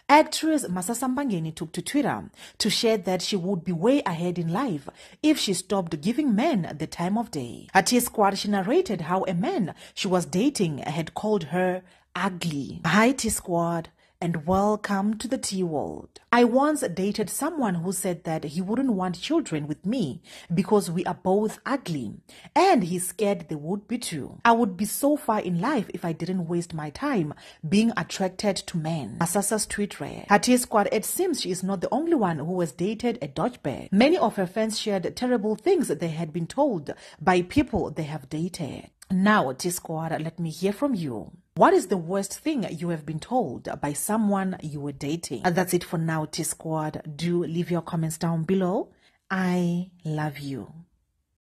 Actress Masasa Mbangeni took to Twitter to share that she would be way ahead in life if she stopped giving men the time of day. Her T-Squad, she narrated how a man she was dating had called her ugly. Hi T-Squad, and welcome to the T-World. I once dated someone who said that he wouldn't want children with me because we are both ugly, and he's scared they would be too. I would be so far in life if I didn't waste my time being attracted to men. Masasa's tweet read. Her T-Squad, it seems she is not the only one who has dated a dodgebag. Many of her fans shared terrible things they had been told by people they have dated. Now, T-Squad, let me hear from you. What is the worst thing you have been told by someone you were dating? And that's it for now, T-Squad. Do leave your comments down below. I love you.